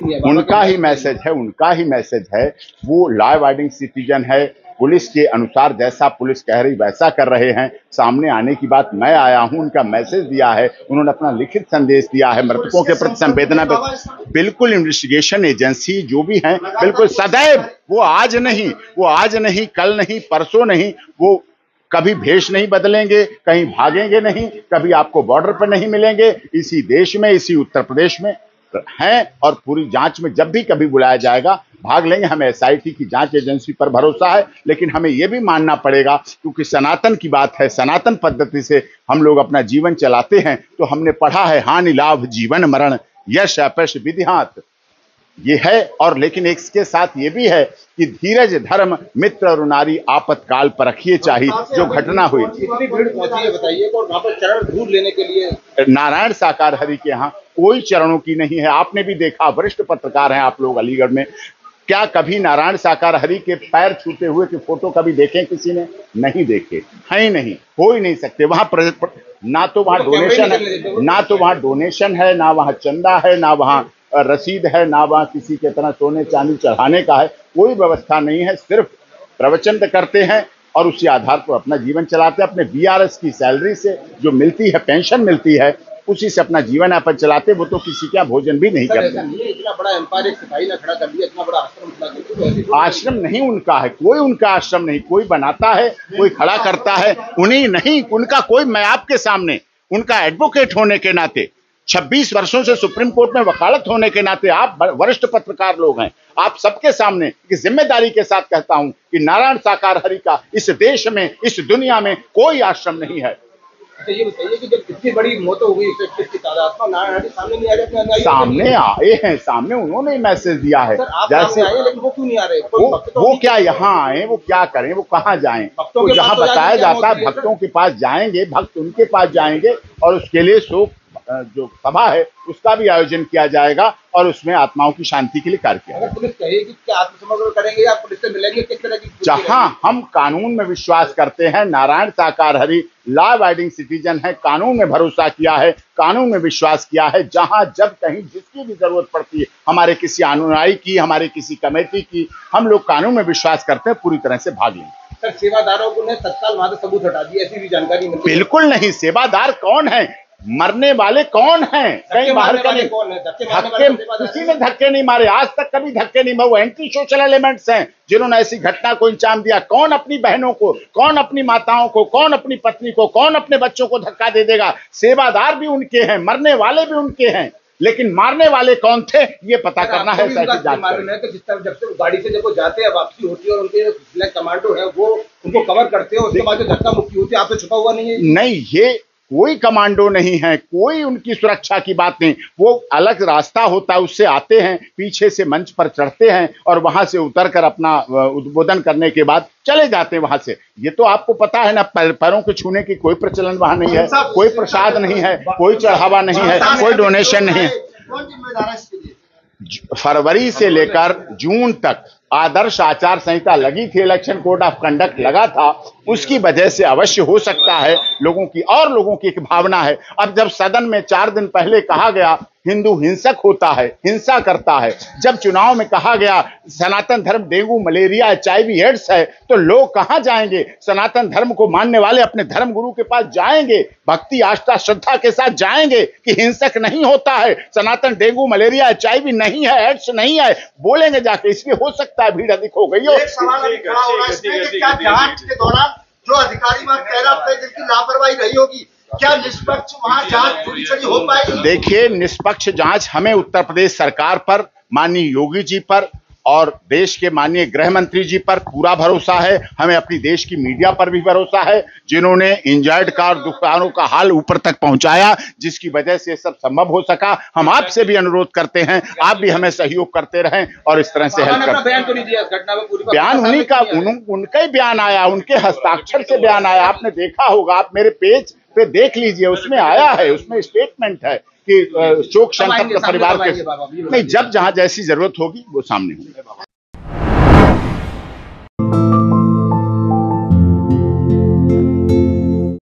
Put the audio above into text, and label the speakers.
Speaker 1: नहीं है।
Speaker 2: उनका ही मैसेज है। वो लॉ अबाइडिंग सिटीजन है। पुलिस के अनुसार जैसा पुलिस कह रही वैसा कर रहे हैं। सामने आने की बात, मैं आया हूं, उनका मैसेज दिया है, उन्होंने अपना लिखित संदेश दिया है, मृतकों के प्रति संवेदना। बिल्कुल इन्वेस्टिगेशन एजेंसी जो भी हैं, बिल्कुल सदैव वो आज नहीं, कल नहीं, परसों नहीं, वो कभी भेष नहीं बदलेंगे, कहीं भागेंगे नहीं, कभी आपको बॉर्डर पर नहीं मिलेंगे। इसी देश में, इसी उत्तर प्रदेश में हैं और पूरी जांच में जब भी कभी बुलाया जाएगा भाग लेंगे। हमें एसआईटी की जांच एजेंसी पर भरोसा है, लेकिन हमें यह भी मानना पड़ेगा, क्योंकि सनातन की बात है, सनातन पद्धति से हम लोग अपना जीवन चलाते हैं, तो हमने पढ़ा है हानि लाभ जीवन मरण यश अपयश विधिहात, ये है। और लेकिन इसके साथ ये भी है कि धीरज धर्म मित्र और नारी आपातकाल पर रखिए चाहिए। जो घटना हुई,
Speaker 1: इतनी भीड़ पहुंची है बताइए, और वहां पर चरण धूल लेने के लिए
Speaker 2: नारायण साकार हरि के यहाँ कोई चरणों की नहीं है। आपने भी देखा, वरिष्ठ पत्रकार हैं आप लोग अलीगढ़ में, क्या कभी नारायण साकार हरि के पैर छूते हुए की फोटो कभी देखे किसी ने? नहीं देखे, है ही नहीं, हो ही नहीं सकते। वहां ना तो वहां डोनेशन है, ना वहां चंदा है, ना वहां रसीद है, ना वहां किसी के तरह सोने चांदी चढ़ाने का है, कोई व्यवस्था नहीं है। सिर्फ प्रवचन करते हैं और उसी आधार पर अपना जीवन चलाते हैं। अपने बीआरएस की सैलरी से जो मिलती है, पेंशन मिलती है, उसी से अपना जीवन यापन चलाते। वो तो किसी का भोजन भी नहीं करते।
Speaker 1: इतना बड़ा एम्पायर एक सिपाही ने खड़ा कर दिया, इतना बड़ा आश्रम खड़ा कर दिया।
Speaker 2: आश्रम नहीं उनका है, कोई उनका आश्रम नहीं, कोई बनाता है, कोई खड़ा करता है, उन्हीं नहीं उनका कोई। मैं आपके सामने उनका एडवोकेट होने के नाते, 26 वर्षों से सुप्रीम कोर्ट में वकालत होने के नाते, आप वरिष्ठ पत्रकार लोग हैं, आप सबके सामने जिम्मेदारी के साथ कहता हूं कि नारायण साकार हरि का इस देश में, इस दुनिया में कोई आश्रम नहीं है।
Speaker 1: तो ये बताइए कि जब इतनी बड़ी मौत हो गई, की तादाद में नारायण हरि सामने नहीं आ रहे?
Speaker 2: सामने आए हैं, सामने उन्होंने मैसेज दिया है।
Speaker 1: जैसे लेकिन वो क्यों नहीं आ रहे?
Speaker 2: वो क्या यहाँ आए, वो क्या करें, वो कहाँ जाएं? तो जहाँ बताया जाता है भक्तों के पास जाएंगे, भक्त उनके पास जाएंगे और उसके लिए शोक जो सभा है उसका भी आयोजन किया जाएगा और उसमें आत्माओं की शांति के लिए कार्य किया जाएगा।
Speaker 1: पुलिस कहेगी कि आत्मसमर्पण करेंगे या पुलिस से मिलेंगे, किस तरह की?
Speaker 2: जहां हम कानून में विश्वास करते हैं, नारायण साकार हरि लॉ अबाइडिंग सिटीजन है, कानून में भरोसा किया है, कानून में विश्वास किया है। जहां जब कहीं जिसकी भी जरूरत पड़ती है, हमारे किसी अनुयायी की, हमारे किसी कमेटी की, हम लोग कानून में विश्वास करते हैं, पूरी तरह से भाग लेंगे।
Speaker 1: सर, सेवादारों को ने तत्काल वहां से सबूत हटा दिया, ऐसी भी जानकारी मिली?
Speaker 2: बिल्कुल नहीं। सेवादार कौन है? मरने वाले कौन हैं? कहीं बाहर का नहीं। किसी ने धक्के नहीं मारे, आज तक कभी धक्के नहीं मारे। वो एंटी सोशल एलिमेंट्स हैं जिन्होंने ऐसी घटना को अंजाम दिया। कौन अपनी बहनों को, कौन अपनी माताओं को, कौन अपनी पत्नी को, कौन अपने बच्चों को धक्का दे देगा? सेवादार भी उनके हैं, मरने वाले भी उनके हैं, लेकिन मारने वाले कौन थे ये पता करना है।
Speaker 1: जब से गाड़ी से जब वो जाते हैं, वापसी होती है और उनके कमांडो है वो उनको कवर करते हैं, उसके बाद जो धक्का मुक्की होती है, आप तो छुपा हुआ नहीं है?
Speaker 2: नहीं, ये कोई कमांडो नहीं है, कोई उनकी सुरक्षा की बात नहीं। वो अलग रास्ता होता है, उससे आते हैं, पीछे से मंच पर चढ़ते हैं और वहां से उतरकर अपना उद्बोधन करने के बाद चले जाते हैं वहां से। ये तो आपको पता है ना, पैरों के छूने की कोई प्रचलन वहां नहीं है, कोई प्रसाद नहीं है, कोई चढ़ावा नहीं है, कोई डोनेशन नहीं है। फरवरी से लेकर जून तक आदर्श आचार संहिता लगी थी, इलेक्शन कोड ऑफ कंडक्ट लगा था, उसकी वजह से अवश्य हो सकता है लोगों की एक भावना है। अब जब सदन में 4 दिन पहले कहा गया हिंदू हिंसक होता है, हिंसा करता है, जब चुनाव में कहा गया सनातन धर्म डेंगू मलेरिया HIV एड्स है, तो लोग कहां जाएंगे? सनातन धर्म को मानने वाले अपने धर्म गुरु के पास जाएंगे, भक्ति आस्था श्रद्धा के साथ जाएंगे कि हिंसक नहीं होता है, सनातन डेंगू मलेरिया HIV नहीं है, एड्स नहीं है, बोलेंगे जाके। इसलिए हो सकता है भीड़ अधिक हो गई हो।
Speaker 3: एक सवाल खड़ा हो रहा है इसमें कि क्या जांच के दौरान जो अधिकारी वहां तैनात थे जिनकी लापरवाही रही होगी, क्या निष्पक्ष वहां जांच पूरी हो पाएगी?
Speaker 2: देखिए, निष्पक्ष जांच हमें उत्तर प्रदेश सरकार पर, माननीय योगी जी पर और देश के माननीय गृह मंत्री जी पर पूरा भरोसा है। हमें अपनी देश की मीडिया पर भी भरोसा है, जिन्होंने इंजर्ड कार दुकानों का हाल ऊपर तक पहुंचाया, जिसकी वजह से सब संभव हो सका। हम आपसे भी अनुरोध करते हैं, आप भी हमें सहयोग करते रहें और इस तरह से हेल्प करें।
Speaker 1: बयान तो नहीं दिया इस घटना में?
Speaker 2: बयान उन्हीं का, उनका ही बयान आया, उनके हस्ताक्षर से बयान आया। आपने देखा होगा, आप मेरे पेज पे देख लीजिए, उसमें आया है, उसमें स्टेटमेंट है कि शोक संतप्त परिवार के नहीं, जब जहां जैसी जरूरत होगी वो सामने होगी।